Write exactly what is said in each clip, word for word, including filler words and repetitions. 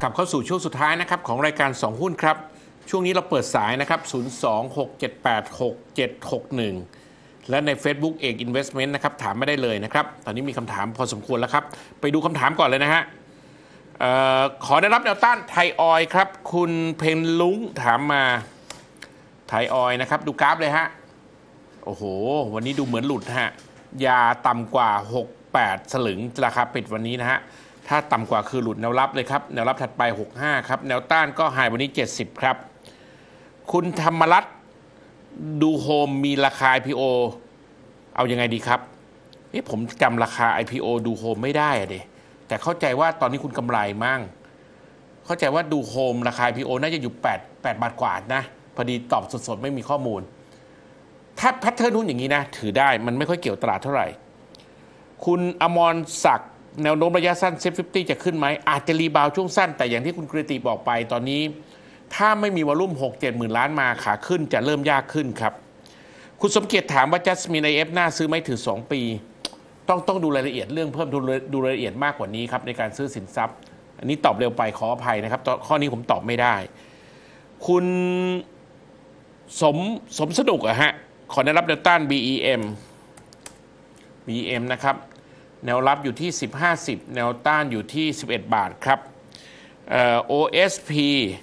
กลับเข้าสู่ช่วงสุดท้ายนะครับของรายการสองหุ้นครับช่วงนี้เราเปิดสายนะครับศูนย์ สอง หก เจ็ด แปด หก เจ็ด หก หนึ่งและใน Facebook เอก Investment นะครับถามไม่ได้เลยนะครับตอนนี้มีคำถามพอสมควรแล้วครับไปดูคำถามก่อนเลยนะฮะออขอได้รับแนวต้านไทยออยล์ครับคุณเพนลุงถามมาไทยออยล์นะครับดูกราฟเลยฮะโอ้โหวันนี้ดูเหมือนหลุดฮะยาต่ำกว่าหกสิบแปดสลึงราคาปิดวันนี้นะฮะถ้าต่ำกว่าคือหลุดแนวรับเลยครับแนวรับถัดไปหกสิบห้าครับแนวต้านก็ไฮวันนี้เจ็ดสิบครับคุณธรรมรัตน์ดูโฮมมีราคา ไอ พี โอ เอายังไงดีครับนี่ผมจำราคา ไอ พี โอ ดูโฮมไม่ได้อะดิแต่เข้าใจว่าตอนนี้คุณกำไรมั่งเข้าใจว่าดูโฮมราคา ไอ พี โอ น่าจะอยู่8 8บาทกว่านะพอดีตอบสดๆไม่มีข้อมูลถ้าแพทเทิร์นหุ้นอย่างนี้นะถือได้มันไม่ค่อยเกี่ยวตลาดเท่าไหร่คุณอมรศักดิ์แนวโน้มระยะสั้นเซ็ตห้าสิบจะขึ้นไหมอาจจะรีบาวช่วงสั้นแต่อย่างที่คุณกฤติบอกไปตอนนี้ถ้าไม่มีวอลุ่ม หกเจ็ด หมื่นล้านมาขาขึ้นจะเริ่มยากขึ้นครับคุณสมเกียรติถามว่าจัสมิน ไอ เอฟ น่าซื้อไหมถือสองปีต้องต้องดูรายละเอียดเรื่องเพิ่มดูรายละเอียดมากกว่านี้ครับในการซื้อสินทรัพย์อันนี้ตอบเร็วไปขออภัยนะครับข้อนี้ผมตอบไม่ได้คุณสมสมสนุกอะฮะขอแนะรับแนวต้าน บี อี เอ็ม บี อี เอ็ม นะครับแนวรับอยู่ที่สิบ ห้าสิบแนวต้านอยู่ที่สิบเอ็ดบาทครับเอ่อ โอ เอส พี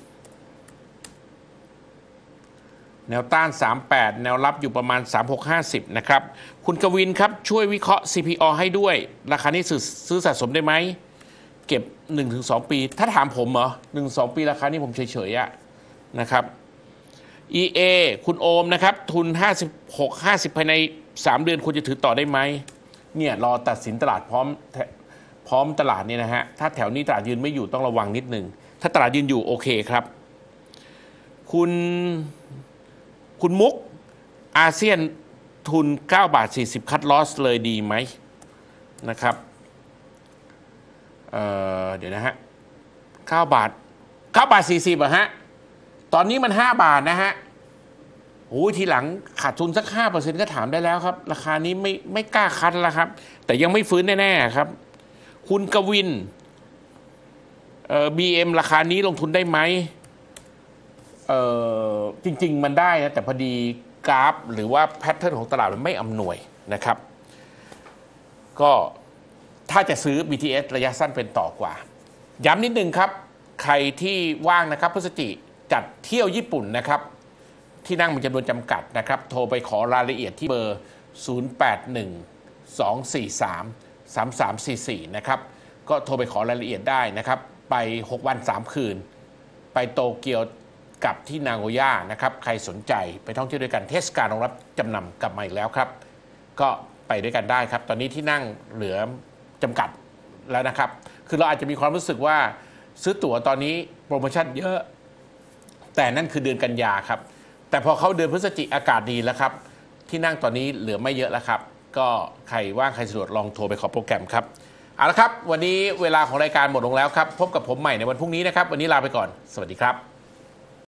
แนวต้านสามสิบแปดแนวรับอยู่ประมาณสามสิบหก ห้าสิบนะครับคุณกวินครับช่วยวิเคราะห์ ซี พี อ ให้ด้วยราคานี้ซื้อซื้อสะสมได้ไหมเก็บ หนึ่งถึงสอง ปีถ้าถามผมเหรอ หนึ่งถึงสอง ปีราคานี้ผมเฉยๆอะนะครับ อี เอ คุณโอมนะครับทุนห้าสิบหก ห้าสิบภายในสามเดือนควรจะถือต่อได้ไหมเนี่ยรอตัดสินตลาดพร้อมพร้อมตลาดเนี่ยนะฮะถ้าแถวนี้ตลาดยืนไม่อยู่ต้องระวังนิดนึงถ้าตลาดยืนอยู่โอเคครับคุณคุณมุกอาเซียนทุนเก้าบาทสี่สิบคัดลอสเลยดีไหมนะครับ เ, เดี๋ยวนะฮะเก้าบาทเก้าบาทสี่สิบอะฮะตอนนี้มันห้าบาทนะฮะโอ้ยทีหลังขาดทุนสัก ห้าเปอร์เซ็นต์ ก็ถามได้แล้วครับราคานี้ไม่ไม่กล้าคัดแล้วครับแต่ยังไม่ฟื้นแน่ๆครับคุณกวินเอ่อ บี เอ็ม ราคานี้ลงทุนได้ไหมเอ่อจริงๆมันได้นะแต่พอดีกราฟหรือว่าแพทเทิร์นของตลาดมันไม่อำนวยนะครับก็ถ้าจะซื้อ บี ที เอส ระยะสั้นเป็นต่อกว่าย้ำนิดนึงครับใครที่ว่างนะครับพฤศจิจัดเที่ยวญี่ปุ่นนะครับที่นั่งมีจำนวนจำกัดนะครับโทรไปขอรายละเอียดที่เบอร์ศูนย์ แปด หนึ่ง สอง สี่ สาม สาม สาม สี่ สี่นะครับก็โทรไปขอรายละเอียดได้นะครับไปหกวันสามคืนไปโตเกียวกับที่นาโกย่านะครับใครสนใจไปท่องเที่ยวด้วยกันเทศกาลรองรับจำนำกลับมาอีกแล้วครับก็ไปด้วยกันได้ครับตอนนี้ที่นั่งเหลือจำกัดแล้วนะครับคือเราอาจจะมีความรู้สึกว่าซื้อตั๋วตอนนี้โปรโมชั่นเยอะแต่นั่นคือเดือนกันยาครับแต่พอเข้าเดือนพฤศจิกายนอากาศดีแล้วครับที่นั่งตอนนี้เหลือไม่เยอะแล้วครับก็ใครว่างใครสะดวกลองโทรไปขอโปรแกรมครับเอาละครับวันนี้เวลาของรายการหมดลงแล้วครับพบกับผมใหม่ในวันพรุ่งนี้นะครับวันนี้ลาไปก่อนสวัสดีครับ